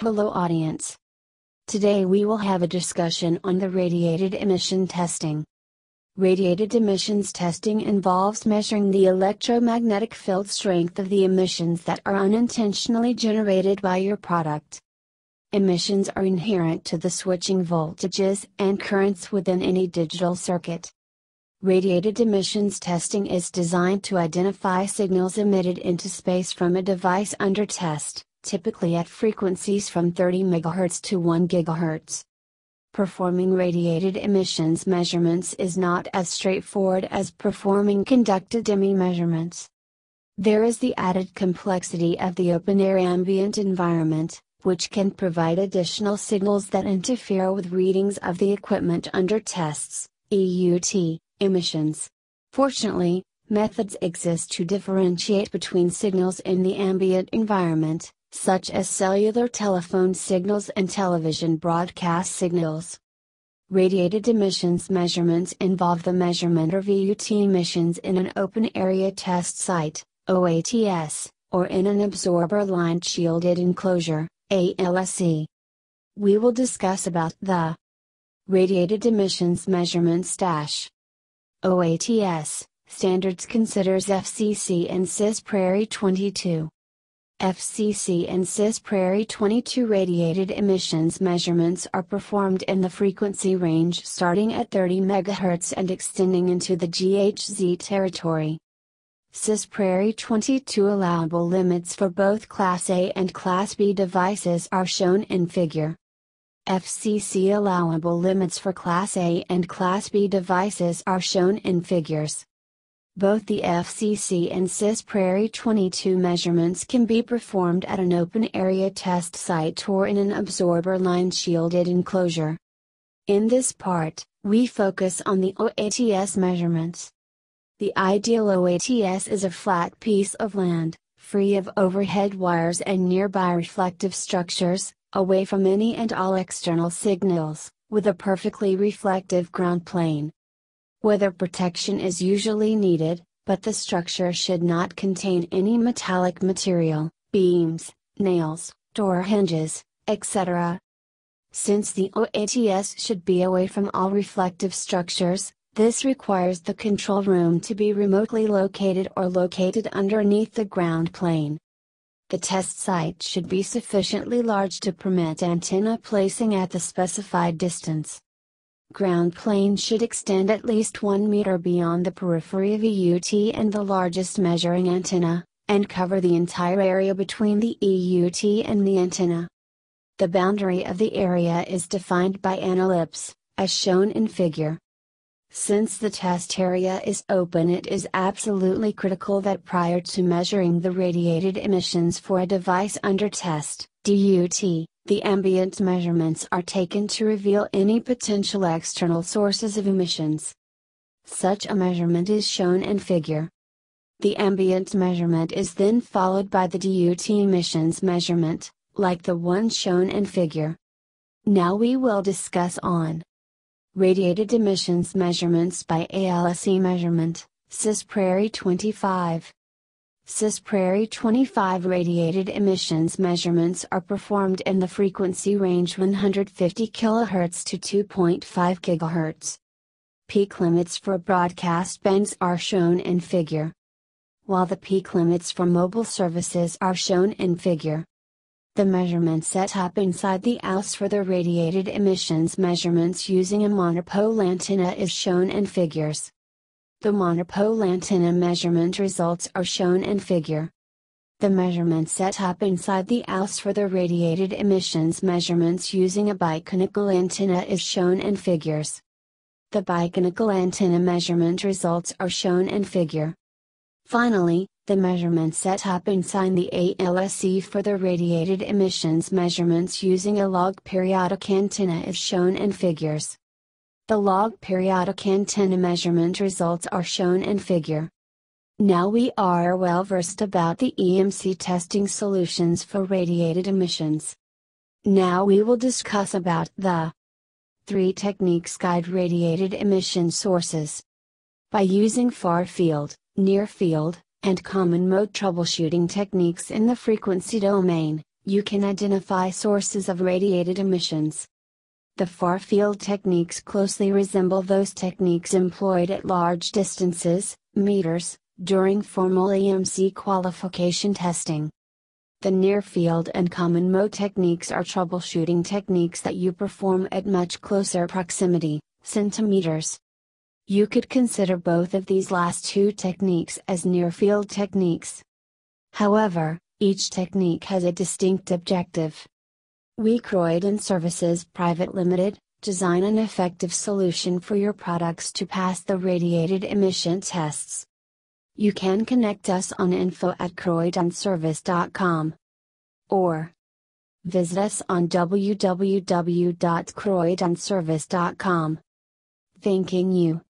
Hello audience. Today we will have a discussion on the radiated emission testing. Radiated emissions testing involves measuring the electromagnetic field strength of the emissions that are unintentionally generated by your product. Emissions are inherent to the switching voltages and currents within any digital circuit. Radiated emissions testing is designed to identify signals emitted into space from a device under test, typically at frequencies from 30 MHz to 1 GHz. Performing radiated emissions measurements is not as straightforward as performing conducted EMI measurements. There is the added complexity of the open-air ambient environment, which can provide additional signals that interfere with readings of the equipment under tests, EUT, emissions. Fortunately, methods exist to differentiate between signals in the ambient environment, such as cellular telephone signals and television broadcast signals. Radiated emissions measurements involve the measurement of EUT emissions in an open area test site, OATS, or in an absorber lined shielded enclosure, ALSE. We will discuss about the radiated emissions measurements OATS standards considers FCC and CIS Prairie 22. FCC and CIS Prairie 22 radiated emissions measurements are performed in the frequency range starting at 30 MHz and extending into the GHz territory. CIS Prairie 22 allowable limits for both Class A and Class B devices are shown in figure. FCC allowable limits for Class A and Class B devices are shown in figures. Both the FCC and CIS Prairie 22 measurements can be performed at an open area test site or in an absorber line shielded enclosure. In this part, we focus on the OATS measurements. The ideal OATS is a flat piece of land, free of overhead wires and nearby reflective structures, away from any and all external signals, with a perfectly reflective ground plane. Weather protection is usually needed, but the structure should not contain any metallic material, beams, nails, door hinges, etc. Since the OATS should be away from all reflective structures, this requires the control room to be remotely located or located underneath the ground plane. The test site should be sufficiently large to permit antenna placing at the specified distance. Ground plane should extend at least 1 meter beyond the periphery of EUT and the largest measuring antenna, and cover the entire area between the EUT and the antenna. The boundary of the area is defined by an ellipse, as shown in figure. Since the test area is open, it is absolutely critical that prior to measuring the radiated emissions for a device under test, DUT, the ambient measurements are taken to reveal any potential external sources of emissions. Such a measurement is shown in figure. The ambient measurement is then followed by the DUT emissions measurement, like the one shown in figure. Now we will discuss on radiated emissions measurements by ALSE measurement, CIS Prairie 25. CIS Prairie 25 radiated emissions measurements are performed in the frequency range 150 kHz to 2.5 GHz. Peak limits for broadcast bands are shown in figure, while the peak limits for mobile services are shown in figure. The measurement set up inside the house for the radiated emissions measurements using a monopole antenna is shown in figures. The monopole antenna measurement results are shown in figure. The measurement set up inside the house for the radiated emissions measurements using a biconical antenna is shown in figures. The biconical antenna measurement results are shown in figure. Finally, the measurement set up inside the ALSE for the radiated emissions measurements using a log periodic antenna is shown in figures. The log periodic antenna measurement results are shown in figure. Now we are well versed about the EMC testing solutions for radiated emissions. Now we will discuss about the 3 techniques guide radiated emission sources. By using far field, near field, and common mode troubleshooting techniques in the frequency domain, You can identify sources of radiated emissions. The far-field techniques closely resemble those techniques employed at large distances, meters, during formal EMC qualification testing. The near-field and common mode techniques are troubleshooting techniques that you perform at much closer proximity, centimeters. You could consider both of these last two techniques as near-field techniques. However, each technique has a distinct objective. We Croydon Services Private Limited, design an effective solution for your products to pass the radiated emission tests. You can connect us on info@croydonservice.com or visit us on www.croydonservice.com. Thanking you.